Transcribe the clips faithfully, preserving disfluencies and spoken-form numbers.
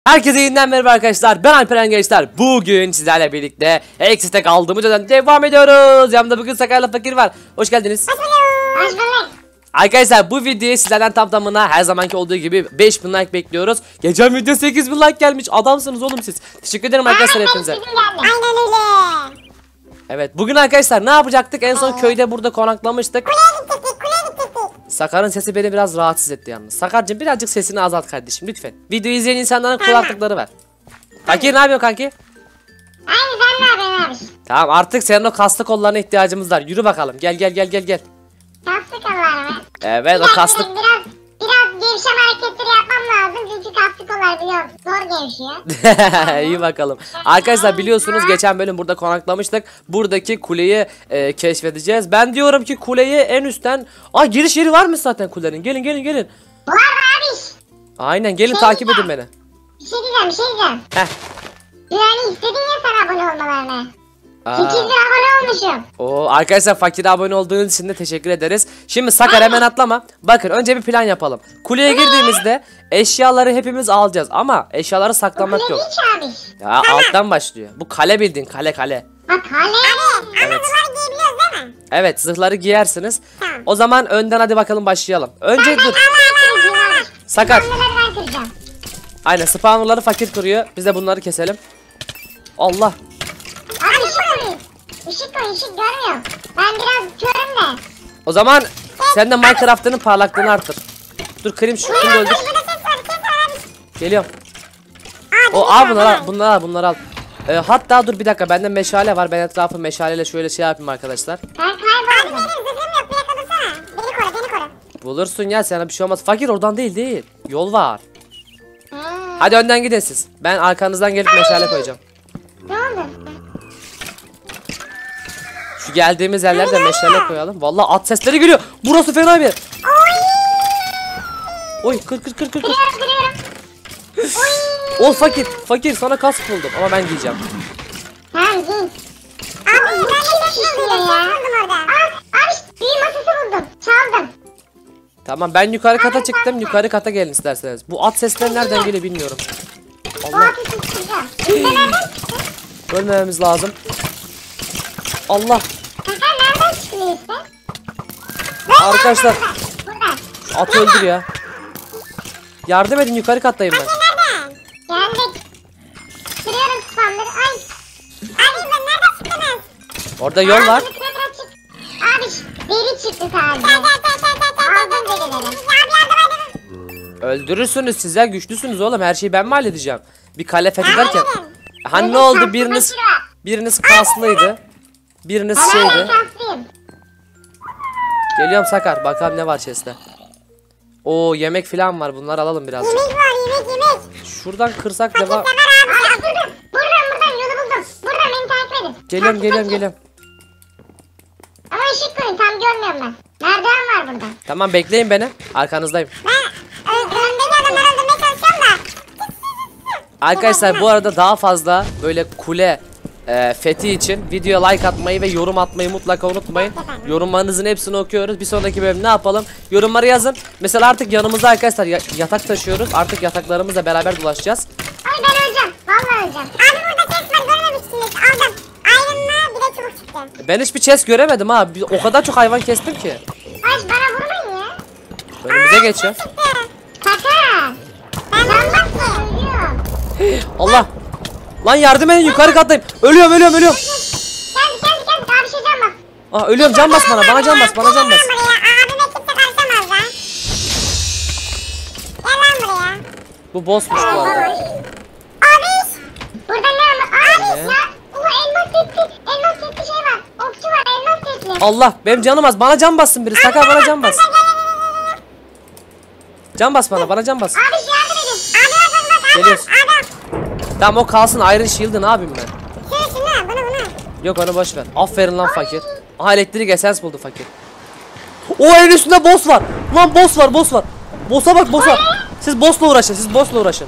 Herkese yeniden merhaba arkadaşlar. Ben Alperen Gençler. Bugün sizlerle birlikte Exit'e kaldığımız yerden devam ediyoruz. Yanımda bugün Sakar'la Fakir var. Hoş geldiniz. Hoş bulduk. Hoş bulduk. Arkadaşlar bu videoyu sizlerden tam tamına her zamanki olduğu gibi beş bin like bekliyoruz. Geçen video sekiz bin like gelmiş. Adamsınız oğlum siz. Teşekkür ederim arkadaşlar hepinize. Aynen öyle. Evet, bugün arkadaşlar ne yapacaktık? En son köyde burada konaklamıştık. Kuleye gittik, kuleye gittik. Sakar'ın sesi beni biraz rahatsız etti yalnız. Sakar'cığım birazcık sesini azalt kardeşim lütfen. Videoyu izleyen insanların kulaklıkları ver. Fakir ne yapıyorsun kanki? Aynı sen ne yapıyorsun abi? Tamam, artık senin o kaslı kollarına ihtiyacımız var. Yürü bakalım. Gel gel gel gel gel. Kaslı kollar mı? Evet, o Biraz- kaslı. Biraz, biraz gevşeme hareketleri yapmam lazım çünkü kaslı kollar biliyorum. Zor gevşiyor. İyi bakalım. Arkadaşlar biliyorsunuz geçen bölüm burada konaklamıştık. Buradaki kuleyi e, keşfedeceğiz. Ben diyorum ki kuleyi en üstten... Aa, giriş yeri var mı zaten kulenin? Gelin gelin gelin. Var abi. Aynen, gelin Şey takip diyeceğim. edin beni. Bir şey diyeceğim, bir şey diyeceğim. Heh. Yani istedin ya sana abone olmalarını. Aa. sekiz bin abone olmuşum. Oo, arkadaşlar Fakir'e abone olduğunuz için de teşekkür ederiz. Şimdi Sakar hemen atlama. Bakın önce bir plan yapalım. Kuleye girdiğimizde eşyaları hepimiz alacağız ama eşyaları saklamak Kule yok. değil ki abi. Ya alttan başlıyor. Bu kale bildiğin kale kale. Bak kale. Abi Evet. ama bunları giyebiliyoruz değil mi? Evet, zırhları giyersiniz. Tamam. O zaman önden hadi bakalım başlayalım. Önce dur. Sakar. Ben kıracağım. Aynen, spawnerları Fakir kırıyor. Biz de bunları keselim. Allah. Abi ışık koy. Işık koy, ışık görmüyorum. Ben biraz körüm de. O zaman sen de Minecraft'ının parlaklığını artır. Dur kırayım şu şunu öldür. Burada ses var, ses var abi. Geliyorum. Abi, O al bunları abi. al, bunları al, bunları al. Ee, hatta dur bir dakika, bende meşale var. Ben etrafı meşaleyle şöyle şey yapayım arkadaşlar. Ben kayboldum. Abi benim zırhım yok, bir yakalasana. Beni koru, beni koru. Bulursun ya, sana bir şey olmaz. Fakir oradan değil değil. Yol var. Hmm. Hadi önden gidin siz. Ben arkanızdan gelip meşale koyacağım. Ne oldu? Şu geldiğimiz yerlerde meşale koyalım. Vallahi at sesleri geliyor. Burası fena bir yer. Oy, kır kır kır kır kır. Kırıyorum, kırıyorum. O fakir, fakir sana kask buldum ama ben giyeceğim. Tamam, giy. Abi ben de şişiyor ya. Çaldım orada. Aa, abi büyü masası buldum. Çaldım. Tamam, ben yukarı kata çıktım. Yukarı kata gelin isterseniz. Bu at sesleri nereden geliyor bilmiyorum. O Allah, atı sıkıştıracağım. Biz de nereden çıktı? ölmememiz lazım. Allah, Kaka nereden çıkıyor işte? arkadaşlar Burada. şu atı öldür ya. Yardım edin, yukarı kattayım ben. Nereden? Geldik. Kırıyorum spamları. Ay. Abi ben nereden çıktınız? Orada yol var. Abi, kıra kıra çık. Abi deri çıktı sadece. Aldım derileri. Abi yardım edin. Öldürürsünüz siz ya, güçlüsünüz oğlum. Her şeyi ben mi halledeceğim? Bir kale fethederken. Aynen. Hani ne oldu, biriniz biriniz kaslıydı. Biriniz Ben hala şeydi. şanslıyım. Geliyorum Sakar, bakalım ne var chest'te. Oo, yemek falan var, bunları alalım birazcık. Yemek var, yemek yemek. Şuradan kırsak Fakir devam. sever abi. Aa, buradan, buradan, buradan yolu buldum. Buradan beni takip edin. Geliyorum Takip geliyorum edin. geliyorum. Ama ışık koyun, tam görmüyorum ben. Merdiven var burada. Tamam, bekleyin beni. Arkanızdayım. Ben ö- öndeki adamları öldürmeye çalışıyorum da. Arkadaşlar bu arada daha fazla böyle kule e, fethi için videoya like atmayı ve yorum atmayı mutlaka unutmayın. Yorumlarınızın hepsini okuyoruz. Bir sonraki bölüm ne yapalım? Yorumları yazın. Mesela artık yanımızda arkadaşlar ya- yatak taşıyoruz. Artık yataklarımızla beraber dolaşacağız. Ay ben öleceğim. Vallahi öleceğim. Abi burada ses var, görmemişsiniz. Aldım. Iron'la bir de çubuk çıktı. Ben hiçbir chest göremedim ha. Bir- O kadar çok hayvan kestim ki. Ay bana vurmayın ya. Önümüze geçiyor. Çıktı. Kaka. Ben lan bak ki. Ölüyorum. Allah. Lan yardım edin, yukarı kattayım. Ölüyorum ölüyorum ölüyorum. Geldi geldi geldi. Abi bir şey can bak. Ah, ölüyorum, can bas bana. Bana can bas, bana can bas. Gel lan buraya. Abime kimse karışamaz lan. Gel lan buraya. Bu bossmuş bu arada. Abi. Burada ne var? Abi Ne? ya. Ulan elmas setli. Elmas setli şey var. Okçu var elmas setli. Allah, benim canım az. Bana can bassın biri. Sakar, bana can bas. Can bas bana, bana can bas. Abi şey yardım edin. Abi yardım bak. Geliyoruz. Adam. Tamam, o kalsın. Iron Shield'ı ne yapayım ben? Şunu şunu bunu bunu. Yok, onu boş ver. Aferin lan fakir. Aha, elektrik esens buldu fakir. O en üstünde boss var. Lan boss var, boss var. Boss'a bak, boss'a. Siz boss'la uğraşın, siz boss'la uğraşın.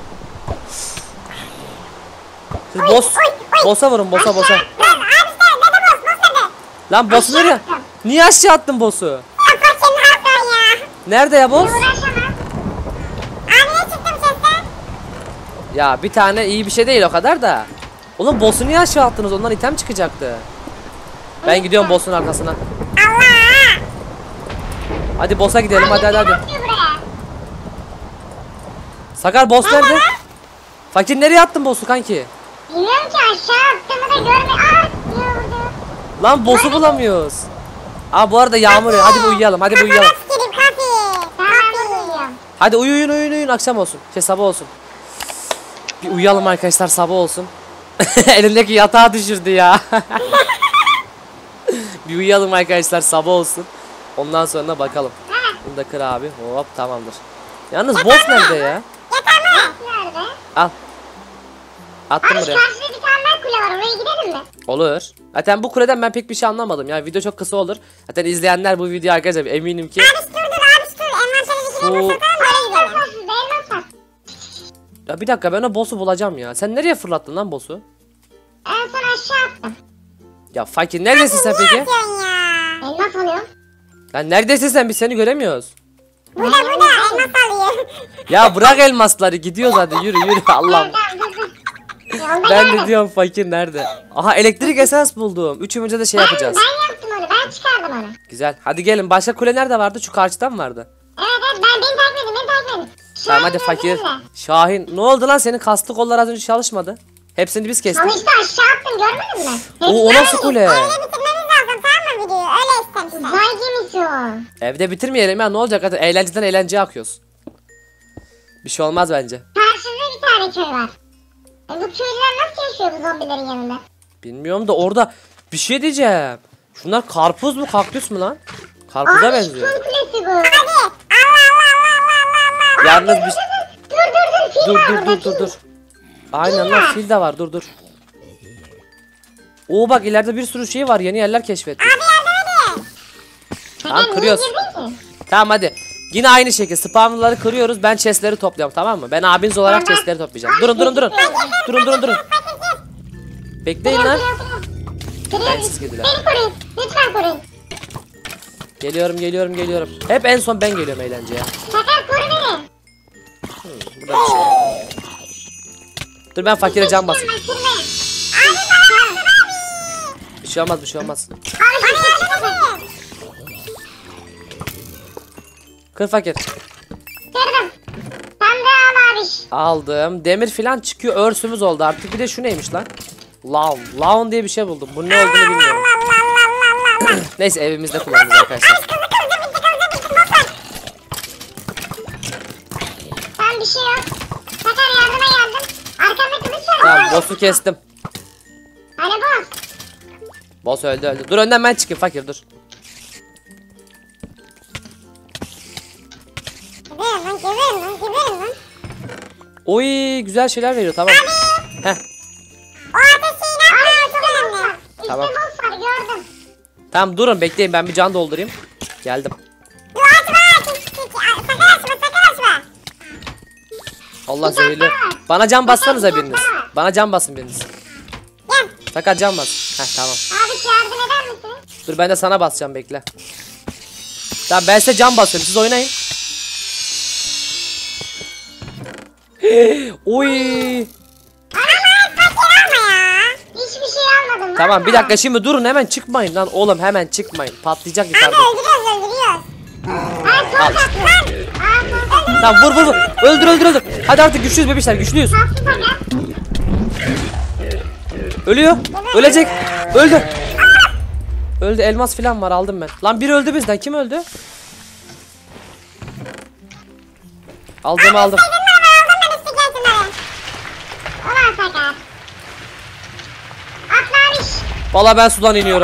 Siz boss, boss'a vurun, boss'a boss'a. Lan abi sen ne de boss boss dedi. Lan boss'u nereye? Niye aşağı attın boss'u? Yapar senin hakkın ya. Nerede ya boss? Uğraşamam. Abi ne çıktım sesten? Ya bir tane iyi bir şey değil o kadar da. Oğlum boss'u niye aşağı attınız? Ondan item çıkacaktı. Ben gidiyorum boss'un arkasına. Allah. Hadi boss'a gidelim hadi hadi hadi. Atıyor buraya. Sakar boss nerede? Fakir nereye attın boss'u kanki? Bilmiyorum ki aşağı attığımı da görme. Aa yordu. Lan boss'u bulamıyoruz. Aa bu arada yağmur yağıyor. Hadi bir uyuyalım hadi bir uyuyalım. Sikerim kafi. Tamam ben uyuyorum. Hadi uyu uyuyun uyuyun uyuyun akşam olsun. Şey sabah olsun. Bir uyuyalım arkadaşlar sabah olsun. Elimdeki yatağı düşürdü ya. Bir uyuyalım arkadaşlar sabah olsun. Ondan sonra bakalım. Bunu da kır abi. Hop tamamdır. Yalnız boss nerede ya? Yatamam. Nerede? Al. Attım Abi buraya. karşıda bir tane daha kule var. Oraya gidelim mi? Olur. Zaten bu kuleden ben pek bir şey anlamadım. Yani video çok kısa olur. Zaten izleyenler bu videoyu arkadaşlar eminim ki. Abi dur dur abi dur. Envanteridekine Bu- basatalım. Oraya gidelim. Elmas var. Ya bir dakika ben o boss'u bulacağım ya. Sen nereye fırlattın lan boss'u? En son aşağı attım. Ya fakir neredesin sen peki? Yapıyorsun ya. Elmas alıyorum. Lan neredesin sen biz seni göremiyoruz. Burada burada elmas alıyor. Ya bırak elmasları gidiyoruz hadi yürü yürü Allah'ım. Tamam dur dur. Yolda Ben de geldim. diyorum fakir nerede? Aha elektrik esans buldum. Üçümüzde de şey Ben, yapacağız. ben yaptım onu. Ben çıkardım onu. Güzel. Hadi gelin. Başka kule nerede vardı? Şu karşıda mı vardı? Evet evet ben beni takip edin. Beni takip edin. Tamam hadi Şahin fakir. öldürün de. Şahin. Ne oldu lan senin kaslı kollar az önce çalışmadı. Hepsini biz kestik. Ama işte aşağı attım görmedin mi? Oo, o nasıl kule? Öyle bitirmemiz lazım tamam mı videoyu? Öyle istemişler. Uzay gemisi o. Evde bitirmeyelim ya ne olacak zaten eğlenceden eğlenceye akıyoruz. Bir şey olmaz bence. Karşıda bir tane köy var. E bu köylüler nasıl yaşıyor bu zombilerin yanında? Bilmiyorum da orada bir şey diyeceğim. Şunlar karpuz mu kaktüs mü lan? Karpuza Abi benziyor. şu kulesi bu. Hadi. Allah Allah Allah Allah Allah. Yalnız bir... Dur dur dur. Fil Dur var dur burada, dur dur fil. dur. Aynen lan fil de var dur dur. Oo bak ileride bir sürü şey var yeni yerler keşfettik. Abi yardım edin. Tamam, Neden, kırıyoruz. niye girdin ki? Tamam hadi. Yine aynı şekilde spamları kırıyoruz. Ben chestleri topluyorum tamam mı? Ben abiniz olarak chestleri toplayacağım. Durun durun durun. Durun durun durun. Bekleyin lan. Kırıyoruz. Bensiz kediler. Beni koruyun. Lütfen koruyun. Geliyorum geliyorum geliyorum. Hep en son ben geliyorum eğlenceye. Sakar koru beni. Burada bir şey yok. Dur ben fakire can basayım. Ben kırmayın. Abi bana yardım abi. Bir şey olmaz bir şey olmaz. Abi bana yardım edin. Kır fakir. Kırdım. Sen de al abiş. Aldım. Demir filan çıkıyor. Örsümüz oldu artık. Bir de şu neymiş lan? Lawn. Lawn diye bir şey buldum. Bu ne olduğunu bilmiyorum. Neyse evimizde kullanırız arkadaşlar. Ben bir şey yok. Sakar yardıma geldim. Arkamda kılıç var. Tamam boss'u kestim. Hani boss. Boss öldü öldü. Dur önden ben çıkayım fakir dur. Geberim lan geberim lan geberim lan. Oy güzel şeyler veriyor tamam. Heh. O ateşi yine çok önemli. İşte Tamam. boss var gördüm. Tamam durun bekleyin ben bir can doldurayım. Geldim. Dur açma açma. Sakar açma sakar açma. Allah zehirli. Bana can bassanıza biriniz. Bana can basın biriniz. Gel. Sakar can bas. Heh tamam. Abi yardım eder misin? Dur ben de sana basacağım bekle. Tamam ben size can basıyorum siz oynayın. Oy. Ama fakir alma ya. Hiçbir şey almadım. Tamam bir valla. dakika şimdi durun hemen çıkmayın lan oğlum hemen çıkmayın. Patlayacak Abi yukarıda. öldürüyoruz öldürüyoruz. Ay son Al. tatlı lan. Aa son Tamam vur vur vur. Öldür öldür öldür. Hadi artık güçlüyüz bebişler güçlüyüz. tatlı sakar. Ölüyor. Ölecek. Öldü. Öldü elmas filan var aldım ben. Lan biri öldü bizden kim öldü? Aldım aldım. Ulan sakar. Atla abiş. Valla ben sudan iniyorum.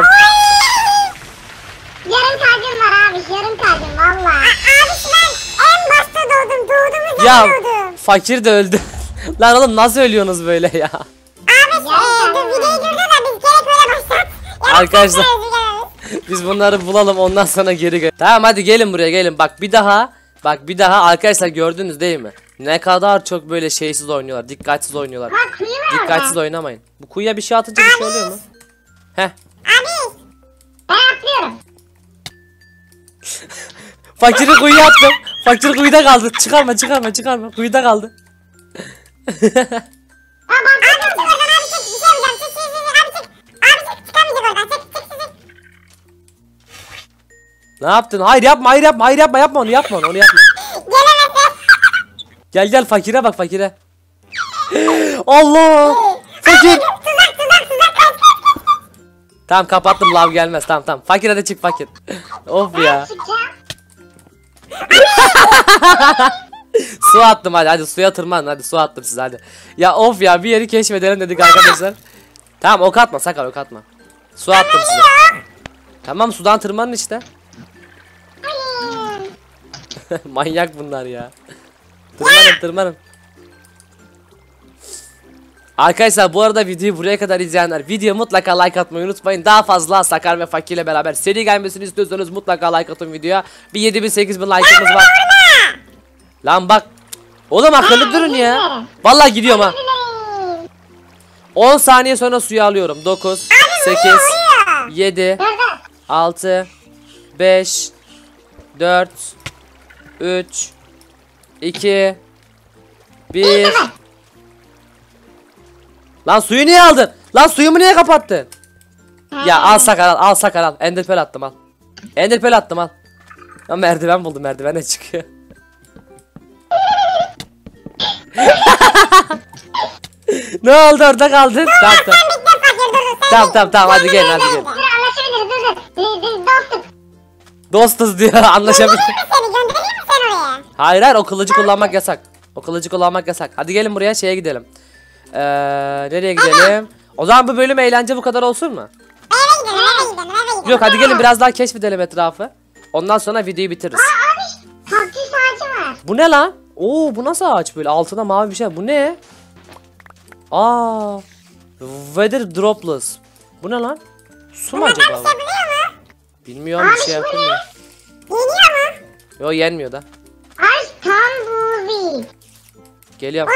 Yarım kalbim var abiş yarım kalbim valla. Abiş ben en başta doğdum doğduğumuz Ya zaman doğdum. fakir de öldü. Lan oğlum nasıl ölüyorsunuz böyle ya? Abiş eee dur videoyu durdur da biz gerek böyle başlat. Arkadaşlar. Biz bunları bulalım ondan sonra geri gel. Tamam hadi gelin buraya gelin. Bak bir daha. Bak bir daha arkadaşlar gördünüz değil mi? Ne kadar çok böyle şeysiz oynuyorlar. Dikkatsiz oynuyorlar. Bak kuyu var Dikkatsiz orada. oynamayın. Bu kuyuya bir şey atınca bir şey oluyor mu? Heh. Abiş. Ben atlıyorum. Fakiri kuyuya attım. Fakir kuyuda kaldı. Çıkarma çıkarma çıkarma. Kuyuda kaldı. Abi çık oradan abi çık. Bir şey yapacağım. Çık çık çık. Abi çık. Abi çık. Çıkamayacak oradan. Çık çık çık. Ne yaptın? Hayır yapma, hayır yapma, hayır yapma, yapma onu, yapma onu, onu yapma. Gelemezsin. Gel gel fakire bak, fakire. Allah! Fakir! Tuzak tuzak tuzak. Kaç kaç kaç. Tamam kapattım, lav gelmez. Tamam tamam. Fakire de çık fakir. Of ya. Çıkacağım. Su attım hadi, hadi suya tırman, hadi su attım size hadi. Ya of ya, bir yeri keşfedelim dedik arkadaşlar. Tamam ok atma Sakar, ok atma. Su attım size. Tamam sudan tırmanın işte. Manyak bunlar ya. Tırmanın tırmanın. Arkadaşlar bu arada videoyu buraya kadar izleyenler video mutlaka like atmayı unutmayın. Daha fazla Sakar ve Fakir ile beraber seri gelmesini istiyorsanız mutlaka like atın videoya. Bir yedi bin sekiz bin like'ımız var. Lan bak. Oğlum akıllı durun ya. Vallahi gidiyorum ha. on saniye sonra suyu alıyorum. dokuz, sekiz, yedi, altı, beş, dört, üç, iki, bir. Lan suyu niye aldın? Lan suyumu niye kapattın? Ya al Sakar al, al Sakar al. Enderpearl attım al. Enderpearl attım al. Ya merdiven buldum, merdivene çıkıyor. Ne oldu, orada kaldın? Tamam tamam. Tamam tamam tamam hadi gelin hadi gelin. Dur anlaşabiliriz dur dur. Biz, biz dostuz. Dostuz diyor, anlaşabilir. Seni göndereyim mi sen oraya? Hayır hayır, o kılıcı kullanmak yasak. O kılıcı kullanmak yasak. Hadi gelin buraya, şeye gidelim. Ee, nereye gidelim? O zaman bu bölüm eğlence bu kadar olsun mu? Eve gidelim eve gidelim eve gidelim. Yok hadi gelin biraz daha keşfedelim etrafı. Ondan sonra videoyu bitiririz. Abi kaktüs ağacı var. Bu ne lan? Oo bu nasıl ağaç böyle? Altına mavi bir şey. Bu ne? Aa. Weather droplets. Bu ne lan? Su mu acaba? bu? Biliyor mu? Bilmiyorum, bir şey yapamıyor. Yeniyor mu? Yo yenmiyor da. Ağaç tambuvi. Geliyorum.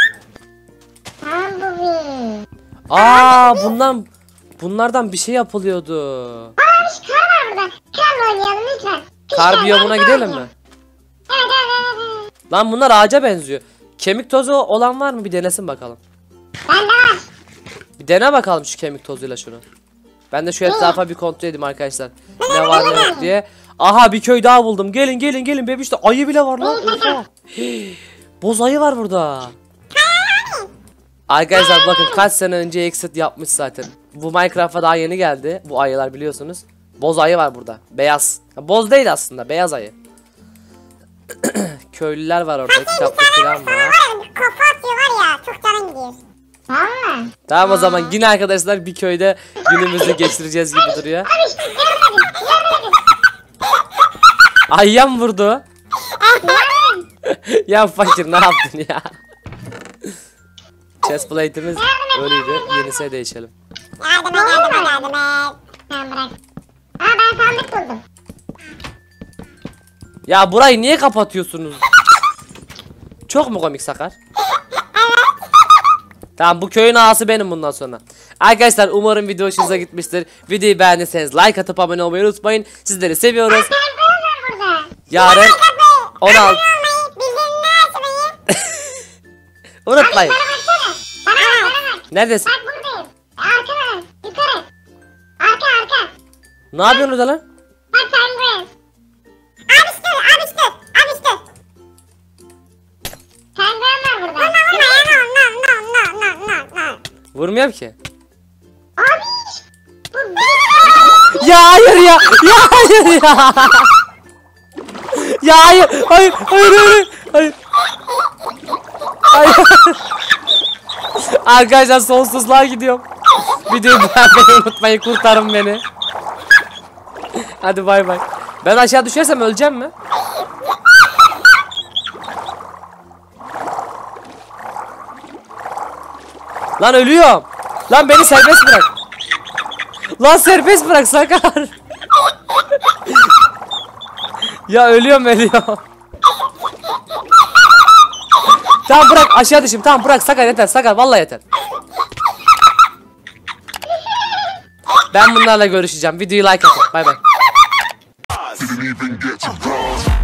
Tambuvi. Aa bundan bunlardan bir şey yapılıyordu. Abi kar var burada. Karla oynayalım lütfen. Kar Lütfen, biyomuna ben gidelim mi? oynayayım. Evet evet evet. evet. Lan bunlar ağaca benziyor. Kemik tozu olan var mı? Bir denesin bakalım. Bende var. Bir dene bakalım şu kemik tozuyla şunu. Ben de şu etrafa bir kontrol edeyim arkadaşlar. Ne var ne yok diye. Aha bir köy daha buldum. Gelin gelin gelin bebişte ayı bile var lan. Oha. Hii, boz ayı var burada. Arkadaşlar bakın kaç sene önce exit yapmış zaten. Bu Minecraft'a daha yeni geldi. Bu ayılar biliyorsunuz. Boz ayı var burada. Beyaz. Boz değil aslında, beyaz ayı. Köylüler var orada. Kitaplık falan var. Kafa atıyor var ya. Çok canın gidiyor. Valla. Tamam o zaman yine arkadaşlar bir köyde günümüzü geçireceğiz gibi duruyor. Abi işte yardım edin. Yardım edin. Ayıya mı vurdu? Yardım. Ya fakir ne yaptın ya? Chestplate'imiz öyleydi. Yenisine değişelim. Yardım et yardım et yardım et. Tamam bırak. Aa ben sandık buldum. Ya burayı niye kapatıyorsunuz? Çok mu komik Sakar? Tamam bu köyün ağası benim bundan sonra. Arkadaşlar umarım video hoşunuza gitmiştir. Videoyu beğendiyseniz like atıp abone olmayı unutmayın. Sizleri seviyoruz. Sen var burada. Yarın on altı. Abone olmayı, bildirimleri açmayı. Unutmayın. Bana baksana. Bana bak bana bak. Neredesin? Bak buradayım. Arkada. Yukarı. Arka arka. Ne yapıyorsun orada lan? Bak penguen. Abi dur abi dur. Abi dur. Penguen var burada. Vurma vurma ya. No no no no no no. Vurmuyorum ki. Abi. Bu bir. Ya hayır ya. Ya hayır ya. Ya hayır. Hayır. Hayır hayır. Hayır. Hayır. Arkadaşlar sonsuzluğa gidiyorum. Videoyu beğenmeyi unutmayın. Kurtarın beni. Hadi bay bay. Ben aşağı düşersem öleceğim mi? Lan ölüyorum. Lan beni serbest bırak. Lan serbest bırak Sakar. Ya ölüyorum ölüyorum. Tamam bırak aşağı düşeyim. Tamam bırak Sakar yeter. Sakar vallahi yeter. Ben bunlarla görüşeceğim. Videoyu like atın. Bay bay. Didn't even get to bronze.